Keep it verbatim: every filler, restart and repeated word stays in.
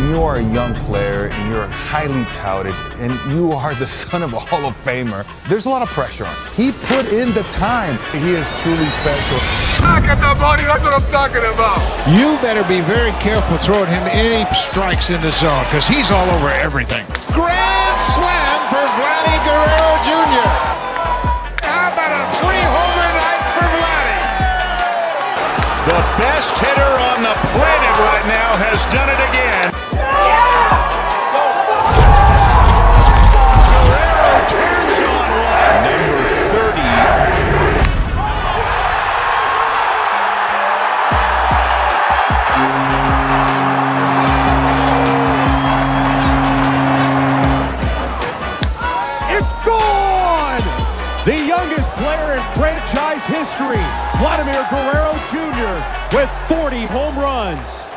you are a young player and you're highly touted and you are the son of a Hall of Famer, there's a lot of pressure on him. He put in the time. He is truly special. Knock at the body, that's what I'm talking about. You better be very careful throwing him any strikes in the zone because he's all over everything. Grand slam for Vladdy Guerrero Junior How about a three-homer night for Vladdy? The best hitter on the planet right now has done it again. Guerrero turns on one. Number thirty. It's gone! The youngest player in franchise history, Vladdy Guerrero Junior with forty home runs.